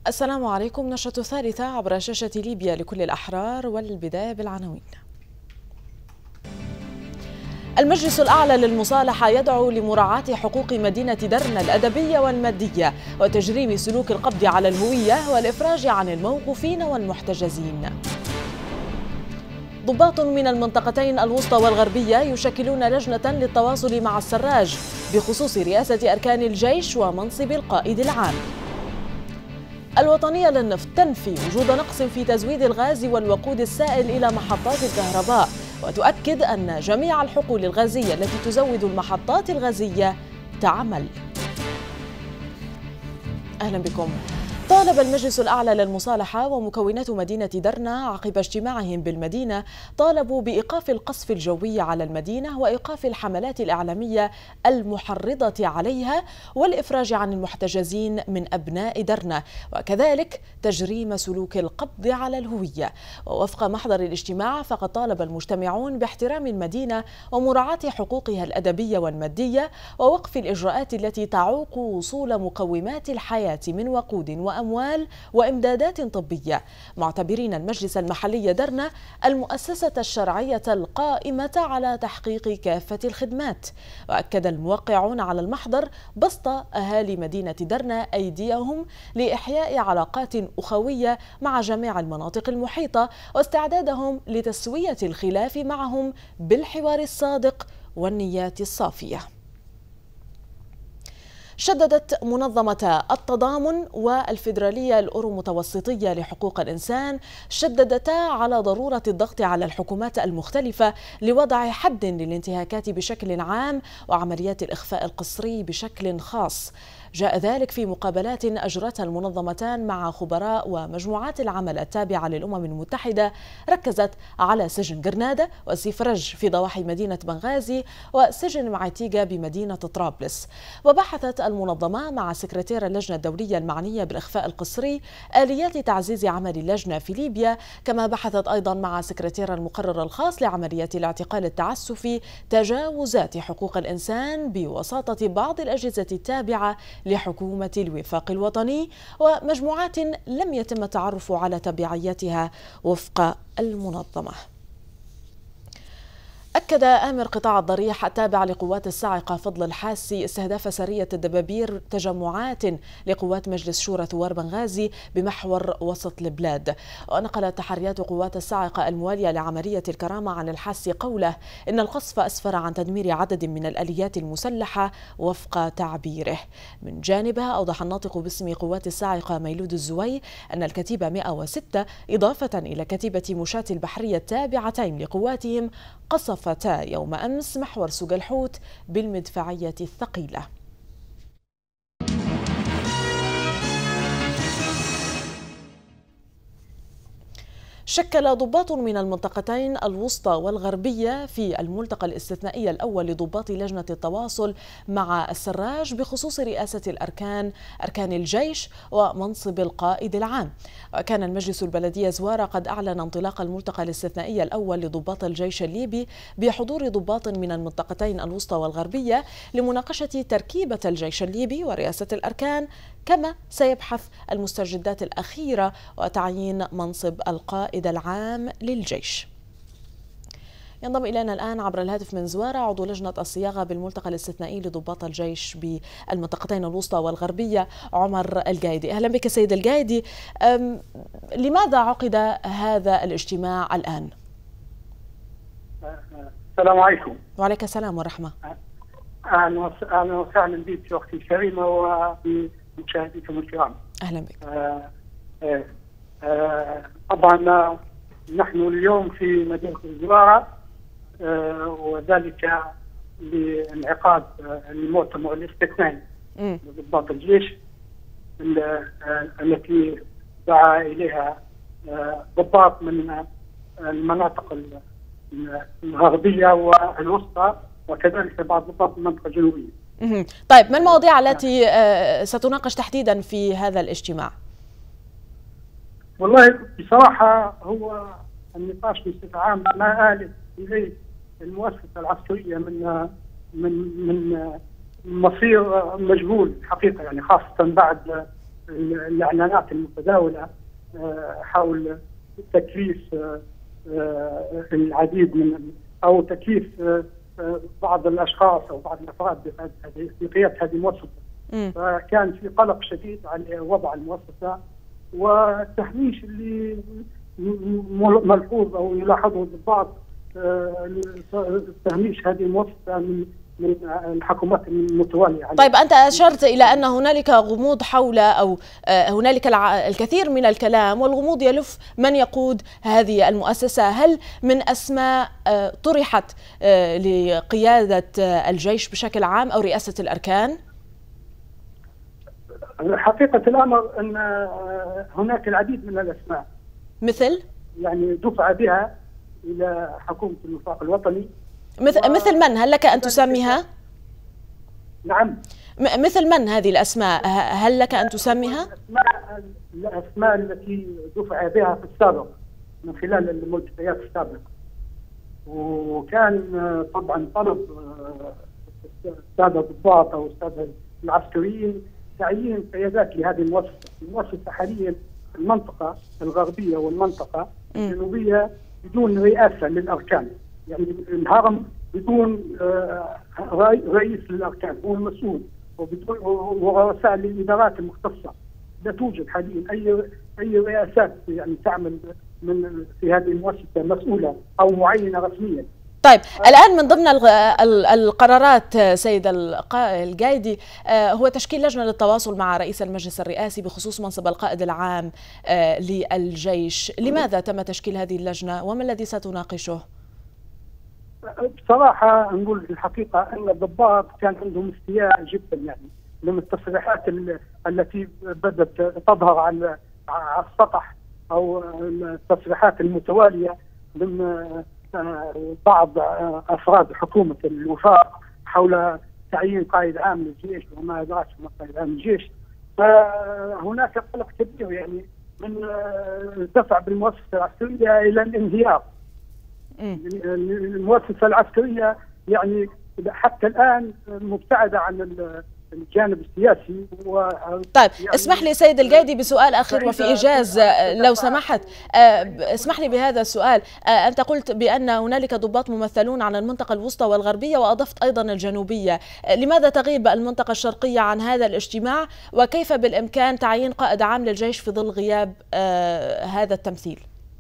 السلام عليكم. نشرة الثالثة عبر شاشة ليبيا لكل الأحرار، والبداية بالعناوين. المجلس الأعلى للمصالحة يدعو لمراعاة حقوق مدينة درنا الأدبية والمادية وتجريم سلوك القبض على الهوية والإفراج عن الموقوفين والمحتجزين. ضباط من المنطقتين الوسطى والغربية يشكلون لجنة للتواصل مع السراج بخصوص رئاسة أركان الجيش ومنصب القائد العام. الوطنية للنفط تنفي وجود نقص في تزويد الغاز والوقود السائل إلى محطات الكهرباء، وتؤكد أن جميع الحقول الغازية التي تزود المحطات الغازية تعمل. أهلا بكم. طالب المجلس الأعلى للمصالحة ومكونات مدينة درنا عقب اجتماعهم بالمدينة طالبوا بإيقاف القصف الجوي على المدينة وإيقاف الحملات الإعلامية المحرضة عليها والإفراج عن المحتجزين من أبناء درنا، وكذلك تجريم سلوك القبض على الهوية. ووفق محضر الاجتماع فقد طالب المجتمعون باحترام المدينة ومراعاة حقوقها الأدبية والمادية ووقف الإجراءات التي تعوق وصول مقومات الحياة من وقود وأموال وإمدادات طبية، معتبرين المجلس المحلي درنا المؤسسة الشرعية القائمة على تحقيق كافة الخدمات. وأكد الموقعون على المحضر بسط أهالي مدينة درنا أيديهم لإحياء علاقات أخوية مع جميع المناطق المحيطة واستعدادهم لتسوية الخلاف معهم بالحوار الصادق والنيات الصافية. شددت منظمة التضامن والفيدرالية الأورو-متوسطية لحقوق الإنسان على ضرورة الضغط على الحكومات المختلفة لوضع حد للانتهاكات بشكل عام وعمليات الإخفاء القسري بشكل خاص. جاء ذلك في مقابلات أجرتها المنظمتان مع خبراء ومجموعات العمل التابعة للأمم المتحدة ركزت على سجن جرنادة وسيفرج في ضواحي مدينة بنغازي وسجن معيتيغا بمدينة طرابلس. وبحثت المنظمة مع سكرتير اللجنة الدولية المعنية بالإخفاء القسري آليات تعزيز عمل اللجنة في ليبيا، كما بحثت أيضا مع سكرتير المقرر الخاص لعمليات الاعتقال التعسفي تجاوزات حقوق الإنسان بوساطة بعض الأجهزة التابعة لحكومة الوفاق الوطني ومجموعات لم يتم التعرف على تبعيتها وفق المنظمة. أكد آمر قطاع الضريح التابع لقوات الصاعقة فضل الحاسي استهداف سرية الدبابير تجمعات لقوات مجلس شورى ثوار بنغازي بمحور وسط البلاد. ونقلت تحريات قوات الصاعقة الموالية لعملية الكرامة عن الحاسي قوله إن القصف أسفر عن تدمير عدد من الآليات المسلحة وفق تعبيره. من جانبها أوضح الناطق باسم قوات الصاعقة ميلود الزوي أن الكتيبة 106 إضافة إلى كتيبة مشاة البحرية التابعتين لقواتهم قصفتا يوم أمس محور سوق الحوت بالمدفعية الثقيلة. شكل ضباط من المنطقتين الوسطى والغربية في الملتقى الاستثنائي الأول لضباط لجنة التواصل مع السراج بخصوص رئاسة أركان الجيش ومنصب القائد العام. وكان المجلس البلدي زوارة قد أعلن انطلاق الملتقى الاستثنائي الأول لضباط الجيش الليبي بحضور ضباط من المنطقتين الوسطى والغربية لمناقشة تركيبة الجيش الليبي ورئاسة الأركان، كما سيبحث المستجدات الأخيرة وتعيين منصب القائد العام للجيش. ينضم إلينا الآن عبر الهاتف من زوارة عضو لجنة الصياغة بالملتقى الاستثنائي لضباط الجيش بالمنطقتين الوسطى والغربية عمر القايدي. أهلا بك سيد القايدي. لماذا عقد هذا الاجتماع الآن؟ السلام عليكم. وعليك السلام ورحمة. أهلا وسهلا بك أختي الكريمة وبمشاهديكم الكرام. أهلا بك. طبعا نحن اليوم في مدينة الزوارة وذلك لانعقاد المؤتمر الاستثنائي لضباط الجيش التي دعا إليها ضباط من المناطق الغربية والوسطى وكذلك بعض ضباط المنطقة الجنوبية. طيب، ما المواضيع التي ستناقش تحديدا في هذا الاجتماع؟ والله بصراحة هو النقاش بصفة عامة ما آلت إليه المؤسسة العسكرية من مصير مجهول حقيقة، يعني خاصة بعد الاعلانات المتداوله حول تكليف العديد من او تكليف بعض الاشخاص او بعض الافراد بقياده هذه المؤسسه. فكان في قلق شديد على وضع المؤسسه، والتهميش اللي ملحوظ او يلاحظه البعض تهميش هذه المؤسسه من الحكومات المتواليه. طيب أنت أشرت إلى أن هنالك غموض حول أو هنالك الكثير من الكلام، والغموض يلف من يقود هذه المؤسسة. هل من أسماء طرحت لقيادة الجيش بشكل عام أو رئاسة الأركان؟ حقيقة الأمر أن هناك العديد من الأسماء، مثل يعني دفع بها إلى حكومة الوفاق الوطني. مثل من؟ هل لك أن تسميها؟ نعم. مثل من هذه الأسماء؟ هل لك أن تسميها؟ الأسماء التي دفع بها في السابق من خلال الملتقيات السابقة، وكان طبعا طلب السادة الضباط أو السادة العسكريين تعيين قيادات لهذه المؤسسة. المؤسسة حاليا المنطقة الغربية والمنطقة الجنوبية بدون رئاسة للأركان، يعني الهرم بدون رئيس للأركان هو المسؤول، وبدون ورؤساء للإدارات المختصة. لا توجد حاليا أي رئاسات يعني تعمل في هذه المؤسسة مسؤولة أو معينة رسميا. طيب الآن من ضمن القرارات سيد القايدي هو تشكيل لجنة للتواصل مع رئيس المجلس الرئاسي بخصوص منصب القائد العام للجيش. لماذا تم تشكيل هذه اللجنة وما الذي ستناقشه؟ بصراحة نقول الحقيقة أن الضباط كان عندهم استياء جدا يعني من التصريحات التي بدأت تظهر على السطح، أو التصريحات المتوالية من بعض أفراد حكومة الوفاق حول تعيين قائد عام للجيش وما أدراك ما قائد عام للجيش. فهناك قلق كبير يعني من الدفع بالمؤسسة العسكرية إلى الانهيار. المؤسسة العسكرية يعني حتى الآن مبتعدة عن الجانب السياسي. طيب يعني اسمح لي سيد القايدي بسؤال أخير وفي إيجاز لو سمحت. اسمح لي بهذا السؤال. أنت قلت بأن هنالك ضباط ممثلون عن المنطقة الوسطى والغربية وأضفت أيضا الجنوبية، لماذا تغيب المنطقة الشرقية عن هذا الاجتماع؟ وكيف بالإمكان تعيين قائد عام للجيش في ظل غياب هذا التمثيل؟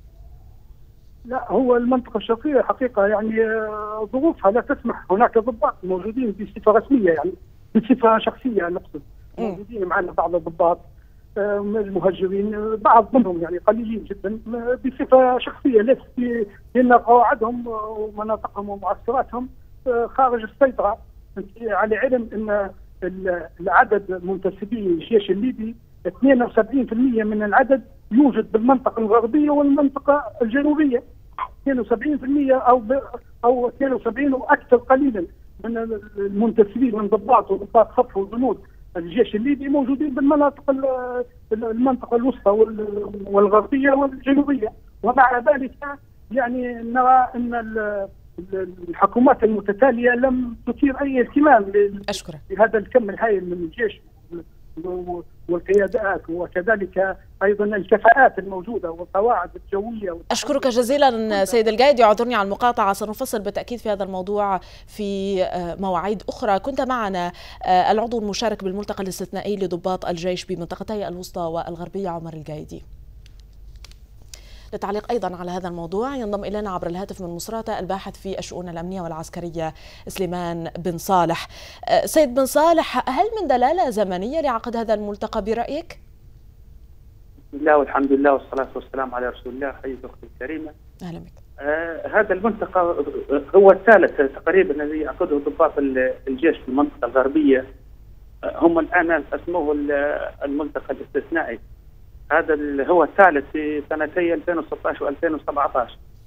لا، هو المنطقة الشرقية حقيقة يعني ظروفها لا تسمح. هناك ضباط موجودين بصفة رسمية، يعني بصفة شخصية نقصد، موجودين معنا بعض الضباط المهجرين، بعض منهم يعني قليلين جدا بصفة شخصية، لأن قواعدهم ومناطقهم ومعسكراتهم خارج السيطرة. على علم أن العدد منتسبي الجيش الليبي 72% من العدد يوجد بالمنطقة الغربية والمنطقة الجنوبية. 72% أو 72 وأكثر قليلا من المنتسبين من ضباط وضباط خطف وجنود الجيش الليبي موجودين بالمناطق المنطقة الوسطى والغربية والجنوبية. ومع ذلك يعني نرى أن الحكومات المتتالية لم تثير أي اهتمام لهذا الكم الهائل من الجيش والقيادات، وكذلك أيضا الكفاءات الموجودة والقواعد الجوية. أشكرك جزيلا سيد القايدي، اعذرني على المقاطعة، سنفصل بالتأكيد في هذا الموضوع في مواعيد أخرى. كنت معنا العضو المشارك بالملتقى الاستثنائي لضباط الجيش بمنطقتي الوسطى والغربية عمر القايدي. للتعليق أيضا على هذا الموضوع ينضم إلينا عبر الهاتف من مصراتة الباحث في الشؤون الأمنية والعسكرية سليمان بن صالح. سيد بن صالح، هل من دلالة زمنية لعقد هذا الملتقى برأيك؟ بسم الله والحمد لله والصلاة والسلام على رسول الله. حياك أختي الكريمة. أهلا بك. هذا الملتقى هو الثالث تقريبا الذي يعقده ضباط الجيش في المنطقة الغربية. هم الآن اسموه الملتقى الاستثنائي. هذا هو الثالث في سنتي 2016 و2017.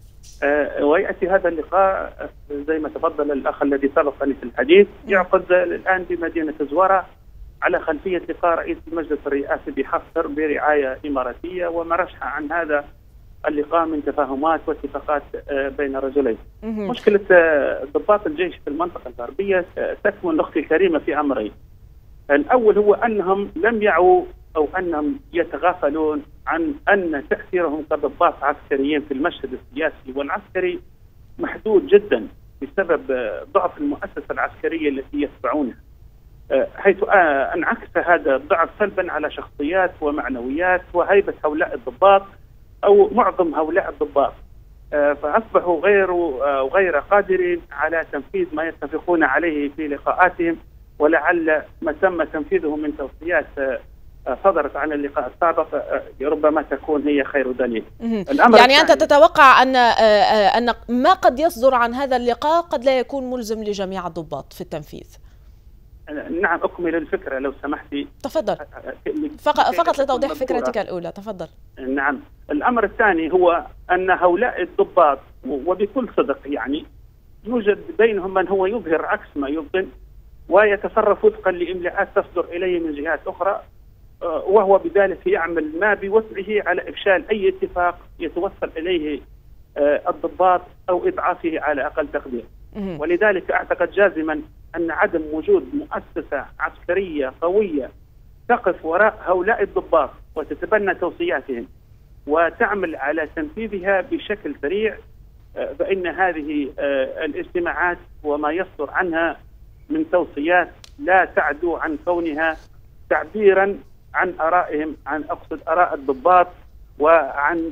ويأتي هذا اللقاء زي ما تفضل الأخ الذي سبقني في الحديث، يعقد الآن بمدينة زوارة على خلفية لقاء رئيس المجلس الرئاسي بحفتر برعاية إماراتية، وما رشح عن هذا اللقاء من تفاهمات واتفاقات بين الرجلين. مشكلة ضباط الجيش في المنطقة الغربية تكمن أختي الكريمة في أمرين. الأول هو أنهم لم يعوا أو أنهم يتغافلون عن أن تأثيرهم كضباط عسكريين في المشهد السياسي والعسكري محدود جدا بسبب ضعف المؤسسة العسكرية التي يتبعونها، حيث انعكس هذا الضعف سلبا على شخصيات ومعنويات وهيبة هؤلاء الضباط أو معظم هؤلاء الضباط، فأصبحوا غير قادرين على تنفيذ ما يتفقون عليه في لقاءاتهم، ولعل ما تم تنفيذه من توصيات صدرت عن اللقاء السابق ربما تكون هي خير دليل. يعني أنت تتوقع أن ما قد يصدر عن هذا اللقاء قد لا يكون ملزم لجميع الضباط في التنفيذ؟ نعم، أكمل الفكرة لو سمحتي. تفضل. فقط لتوضيح فكرتك الأولى، تفضل. نعم، الأمر الثاني هو أن هؤلاء الضباط وبكل صدق يعني يوجد بينهم من هو يظهر عكس ما يبطن ويتصرف وفقا لإملاءات تصدر إليه من جهات أخرى، وهو بذلك يعمل ما بوسعه على إفشال أي اتفاق يتوصل إليه الضباط أو إضعافه على أقل تقدير. ولذلك أعتقد جازما أن عدم وجود مؤسسة عسكرية قوية تقف وراء هؤلاء الضباط وتتبنى توصياتهم وتعمل على تنفيذها بشكل سريع، فإن هذه الاجتماعات وما يصدر عنها من توصيات لا تعدو عن كونها تعبيرا عن آرائهم، عن أقصد آراء الضباط، وعن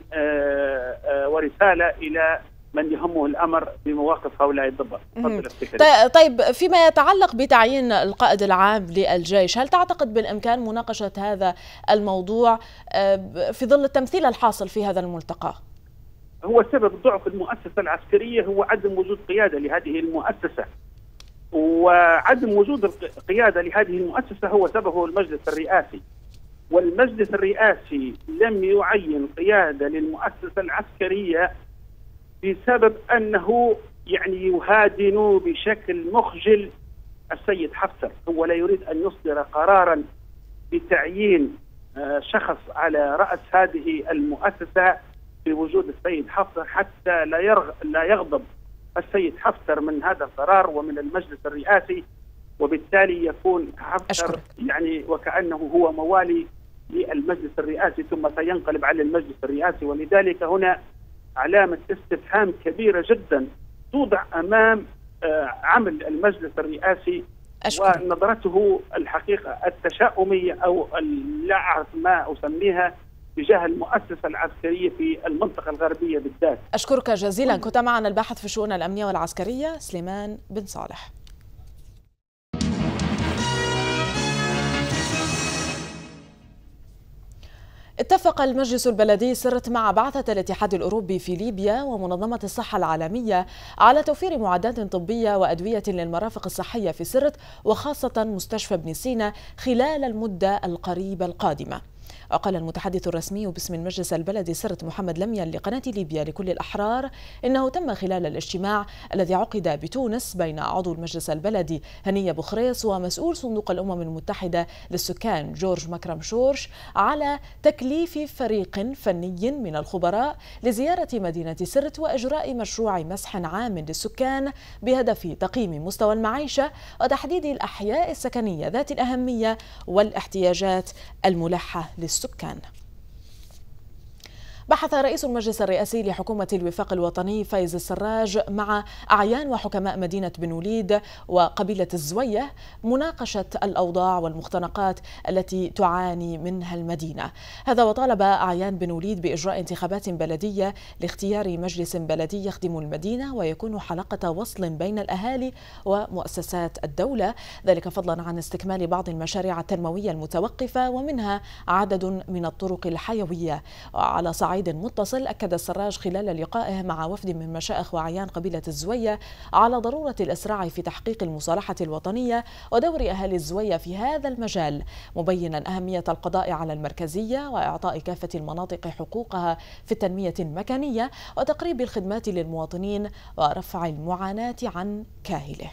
ورسالة إلى من يهمه الأمر بمواقف هؤلاء الضباط. طيب، فيما يتعلق بتعيين القائد العام للجيش، هل تعتقد بالإمكان مناقشة هذا الموضوع في ظل التمثيل الحاصل في هذا الملتقى؟ هو سبب ضعف المؤسسة العسكرية هو عدم وجود قيادة لهذه المؤسسة، وعدم وجود القيادة لهذه المؤسسة هو سببه المجلس الرئاسي، والمجلس الرئاسي لم يعين قيادة للمؤسسة العسكرية بسبب أنه يعني يهادن بشكل مخجل السيد حفتر. هو لا يريد أن يصدر قرارا بتعيين شخص على رأس هذه المؤسسة بوجود السيد حفتر حتى لا يغضب السيد حفتر من هذا القرار ومن المجلس الرئاسي، وبالتالي يكون حفتر يعني وكأنه هو موالي للمجلس الرئاسي ثم سينقلب على المجلس الرئاسي. ولذلك هنا علامة استفهام كبيرة جدا توضع أمام عمل المجلس الرئاسي ونظرته الحقيقة التشاؤمية أو لا أعرف ما أسميها تجاه المؤسسة العسكرية في المنطقة الغربية بالذات. أشكرك جزيلا. كنت معنا الباحث في الشؤون الأمنية والعسكرية سليمان بن صالح. اتفق المجلس البلدي سرت مع بعثة الاتحاد الأوروبي في ليبيا ومنظمة الصحة العالمية على توفير معدات طبية وأدوية للمرافق الصحية في سرت وخاصة مستشفى ابن سينا خلال المدة القريبة القادمة. وقال المتحدث الرسمي باسم المجلس البلدي سرت محمد لميا لقناة ليبيا لكل الأحرار إنه تم خلال الاجتماع الذي عقد بتونس بين عضو المجلس البلدي هنية بوخريص ومسؤول صندوق الأمم المتحدة للسكان جورج مكرم شورش على تكليف فريق فني من الخبراء لزيارة مدينة سرت وإجراء مشروع مسح عام للسكان بهدف تقييم مستوى المعيشة وتحديد الأحياء السكنية ذات الأهمية والاحتياجات الملحة للسكان. بحث رئيس المجلس الرئاسي لحكومة الوفاق الوطني فايز السراج مع أعيان وحكماء مدينة بن وليد وقبيلة الزوية مناقشة الأوضاع والمختنقات التي تعاني منها المدينة. هذا وطالب أعيان بن وليد بإجراء انتخابات بلدية لاختيار مجلس بلدي يخدم المدينة ويكون حلقة وصل بين الأهالي ومؤسسات الدولة، ذلك فضلا عن استكمال بعض المشاريع التنموية المتوقفة ومنها عدد من الطرق الحيوية. وعلى صعيد متصل أكد السراج خلال لقائه مع وفد من مشائخ وأعيان قبيلة الزوية على ضرورة الإسراع في تحقيق المصالحة الوطنية ودور أهالي الزوية في هذا المجال، مبينا أهمية القضاء على المركزية وإعطاء كافة المناطق حقوقها في التنمية المكانية وتقريب الخدمات للمواطنين ورفع المعاناة عن كاهله.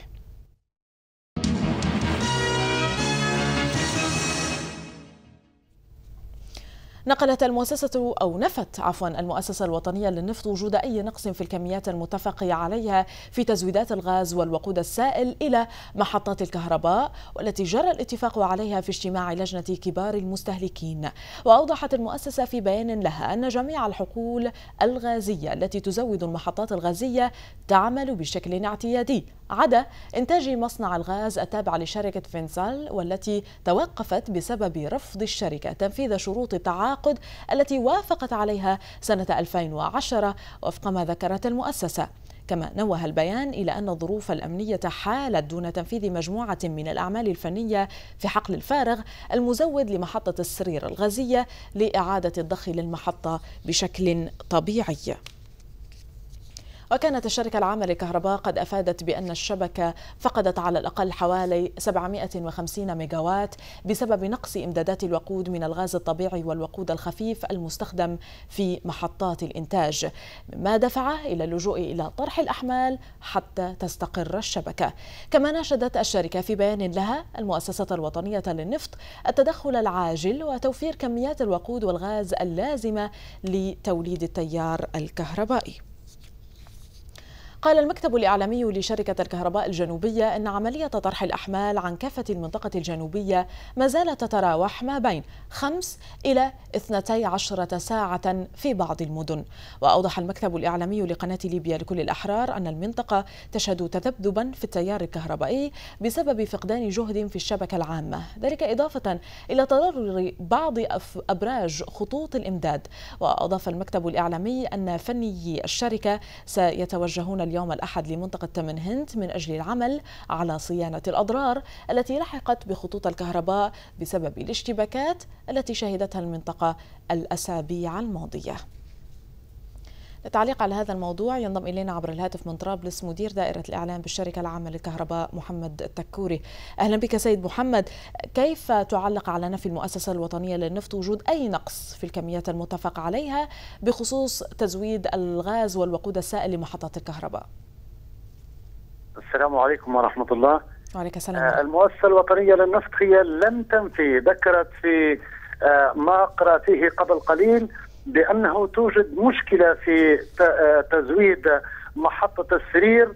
نفت المؤسسة الوطنية للنفط وجود أي نقص في الكميات المتفق عليها في تزويدات الغاز والوقود السائل إلى محطات الكهرباء، والتي جرى الاتفاق عليها في اجتماع لجنة كبار المستهلكين. وأوضحت المؤسسة في بيان لها أن جميع الحقول الغازية التي تزود المحطات الغازية تعمل بشكل اعتيادي، عدا إنتاج مصنع الغاز التابع لشركة فينسال، والتي توقفت بسبب رفض الشركة تنفيذ شروط التعاقد التي وافقت عليها سنة 2010 وفق ما ذكرت المؤسسة. كما نوه البيان إلى أن الظروف الأمنية حالت دون تنفيذ مجموعة من الأعمال الفنية في حقل الفارغ المزود لمحطة السرير الغازية لإعادة الضخ للمحطة بشكل طبيعي. وكانت الشركة العامة للكهرباء قد أفادت بأن الشبكة فقدت على الأقل حوالي 750 ميجاوات بسبب نقص إمدادات الوقود من الغاز الطبيعي والوقود الخفيف المستخدم في محطات الإنتاج، مما دفع إلى اللجوء إلى طرح الأحمال حتى تستقر الشبكة. كما ناشدت الشركة في بيان لها المؤسسة الوطنية للنفط التدخل العاجل وتوفير كميات الوقود والغاز اللازمة لتوليد التيار الكهربائي. قال المكتب الإعلامي لشركة الكهرباء الجنوبية أن عملية طرح الأحمال عن كافة المنطقة الجنوبية ما زالت تتراوح ما بين 5 إلى 12 ساعة في بعض المدن. وأوضح المكتب الإعلامي لقناة ليبيا لكل الأحرار أن المنطقة تشهد تذبذبا في التيار الكهربائي بسبب فقدان جهد في الشبكة العامة، ذلك إضافة إلى تضرر بعض أبراج خطوط الإمداد. وأضاف المكتب الإعلامي أن فنيي الشركة سيتوجهون اليوم الأحد لمنطقة تمن هند من أجل العمل على صيانة الأضرار التي لحقت بخطوط الكهرباء بسبب الاشتباكات التي شهدتها المنطقة الأسابيع الماضية. للتعليق على هذا الموضوع ينضم إلينا عبر الهاتف من طرابلس مدير دائرة الإعلام بالشركة العامة للكهرباء محمد التكوري. أهلا بك سيد محمد، كيف تعلق على نفي المؤسسة الوطنية للنفط وجود أي نقص في الكميات المتفق عليها بخصوص تزويد الغاز والوقود السائل لمحطات الكهرباء؟ السلام عليكم ورحمة الله. وعليك السلام. المؤسسة الوطنية للنفط هي لم تنفي، ذكرت في ما قرأته قبل قليل بأنه توجد مشكلة في تزويد محطة السرير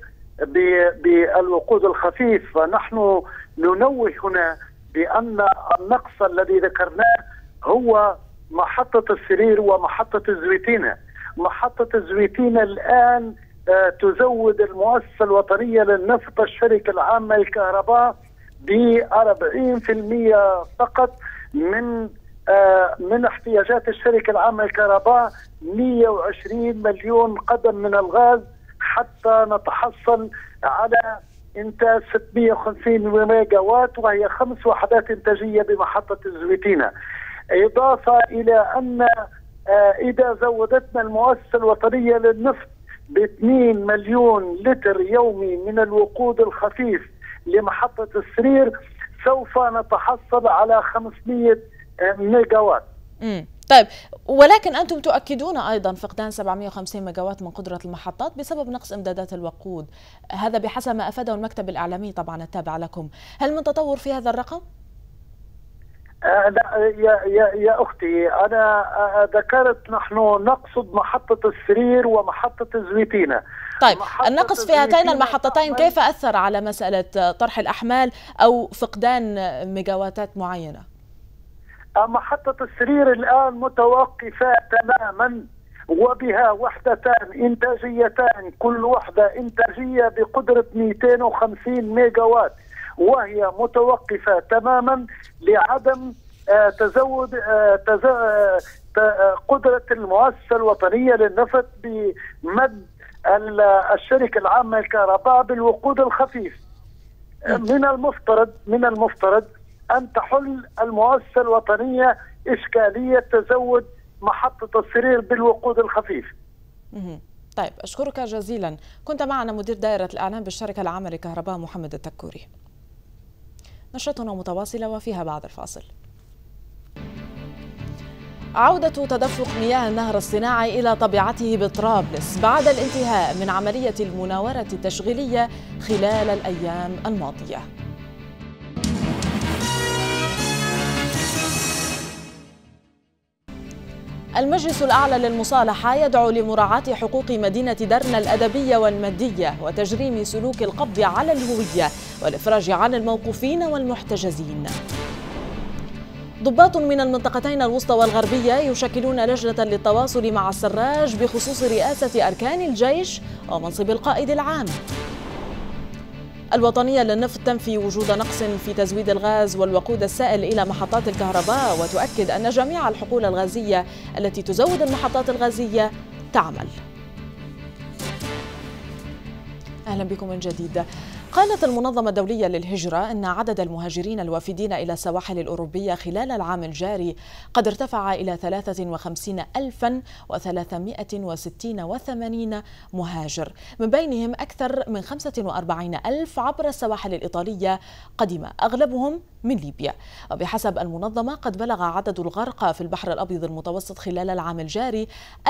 بالوقود الخفيف. فنحن ننوه هنا بأن النقص الذي ذكرناه هو محطة السرير ومحطة الزويتينة. محطة الزويتينة الآن تزود المؤسسة الوطنية للنفط الشركة العامة للكهرباء ب40% فقط من احتياجات الشركة العامة للكهرباء. 120 مليون قدم من الغاز حتى نتحصل على إنتاج 650 ميجا وات، وهي 5 وحدات إنتاجية بمحطة الزويتينة. إضافة إلى أن إذا زودتنا المؤسسة الوطنية للنفط ب2 مليون لتر يومي من الوقود الخفيف لمحطة السرير سوف نتحصل على 500 ميجا وات. طيب، ولكن أنتم تؤكدون أيضا فقدان 750 ميجاوات من قدرة المحطات بسبب نقص إمدادات الوقود، هذا بحسب ما أفاده المكتب الإعلامي طبعا التابع لكم. هل من تطور في هذا الرقم؟ لا يا أختي، أنا ذكرت نحن نقصد محطة السرير ومحطة الزويتينة. طيب، النقص في هاتين المحطتين كيف أثر على مسألة طرح الأحمال أو فقدان ميجاواتات معينة؟ محطة السرير الآن متوقفة تماما، وبها وحدتان إنتاجيتان، كل وحدة إنتاجية بقدرة 250 ميجا وات، وهي متوقفة تماما لعدم تزود قدرة المؤسسة الوطنية للنفط بمد الشركة العامة للكهرباء بالوقود الخفيف. من المفترض أن تحل المؤسسة الوطنية إشكالية تزود محطة السرير بالوقود الخفيف. طيب، أشكرك جزيلا. كنت معنا مدير دائرة الإعلام بالشركة العامة للكهرباء محمد التكوري. نشرتنا متواصلة وفيها بعد الفاصل. عودة تدفق مياه النهر الصناعي إلى طبيعته بطرابلس بعد الانتهاء من عملية المناورة التشغيلية خلال الأيام الماضية. المجلس الأعلى للمصالحة يدعو لمراعاة حقوق مدينة درنا الأدبية والمادية وتجريم سلوك القبض على الهوية والإفراج عن الموقوفين والمحتجزين. ضباط من المنطقتين الوسطى والغربية يشكلون لجنة للتواصل مع السراج بخصوص رئاسة أركان الجيش ومنصب القائد العام. الوطنية للنفط تنفي وجود نقص في تزويد الغاز والوقود السائل إلى محطات الكهرباء وتؤكد أن جميع الحقول الغازية التي تزود المحطات الغازية تعمل. أهلا بكم من جديد. قالت المنظمة الدولية للهجرة أن عدد المهاجرين الوافدين إلى السواحل الأوروبية خلال العام الجاري قد ارتفع إلى 53,386 مهاجر، من بينهم أكثر من 45,000 عبر السواحل الإيطالية قدم أغلبهم من ليبيا. وبحسب المنظمة قد بلغ عدد الغرق في البحر الأبيض المتوسط خلال العام الجاري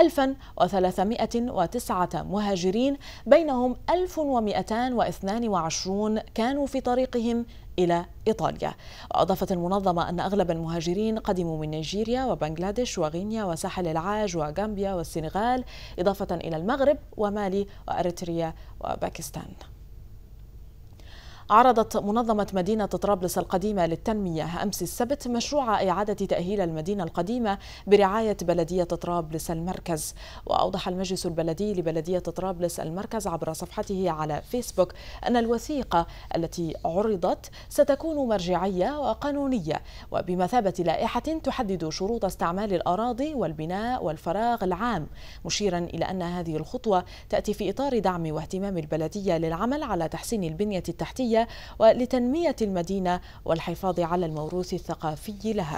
1309 مهاجرين، بينهم 1222 كانوا في طريقهم إلى إيطاليا. وأضافت المنظمة أن أغلب المهاجرين قدموا من نيجيريا وبنغلاديش وغينيا وساحل العاج وغامبيا والسنغال، إضافة إلى المغرب ومالي وأريتريا وباكستان. عرضت منظمة مدينة طرابلس القديمة للتنمية أمس السبت مشروع إعادة تأهيل المدينة القديمة برعاية بلدية طرابلس المركز. وأوضح المجلس البلدي لبلدية طرابلس المركز عبر صفحته على فيسبوك أن الوثيقة التي عرضت ستكون مرجعية وقانونية وبمثابة لائحة تحدد شروط استعمال الأراضي والبناء والفراغ العام، مشيرا إلى أن هذه الخطوة تأتي في إطار دعم واهتمام البلدية للعمل على تحسين البنية التحتية ولتنمية المدينة والحفاظ على الموروث الثقافي لها.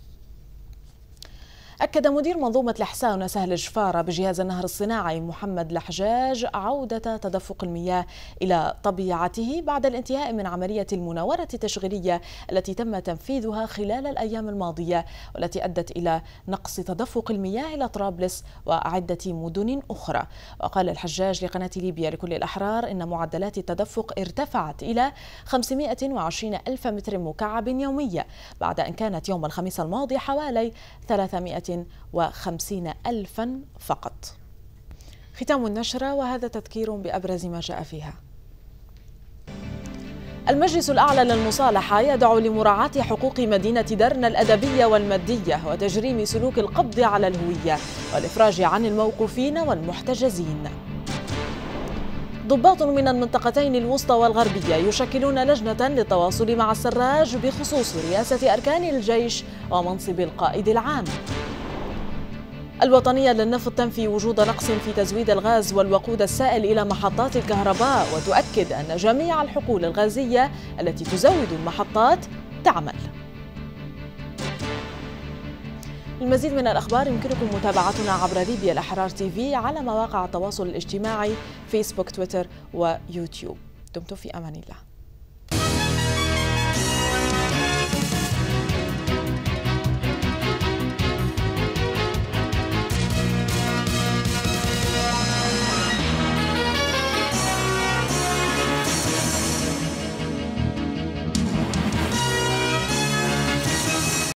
أكد مدير منظومة الإحسان سهل جفارة بجهاز النهر الصناعي محمد الحجاج عودة تدفق المياه إلى طبيعته بعد الانتهاء من عملية المناورة التشغيلية التي تم تنفيذها خلال الأيام الماضية، والتي أدت إلى نقص تدفق المياه إلى طرابلس وعدة مدن أخرى. وقال الحجاج لقناة ليبيا لكل الأحرار إن معدلات التدفق ارتفعت إلى 520 ألف متر مكعب يوميا، بعد أن كانت يوم الخميس الماضي حوالي 350 ألفا فقط. ختام النشرة، وهذا تذكير بأبرز ما جاء فيها. المجلس الأعلى للمصالحة يدعو لمراعاة حقوق مدينة درنا الأدبية والمادية وتجريم سلوك القبض على الهوية والإفراج عن الموقوفين والمحتجزين. ضباط من المنطقتين الوسطى والغربية يشكلون لجنة للتواصل مع السراج بخصوص رئاسة أركان الجيش ومنصب القائد العام. الوطنية للنفط تنفي وجود نقص في تزويد الغاز والوقود السائل إلى محطات الكهرباء وتؤكد أن جميع الحقول الغازية التي تزود المحطات تعمل. المزيد من الأخبار يمكنكم متابعتنا عبر ليبيا الأحرار TV على مواقع التواصل الاجتماعي فيسبوك، تويتر ويوتيوب. دمتم في أمان الله.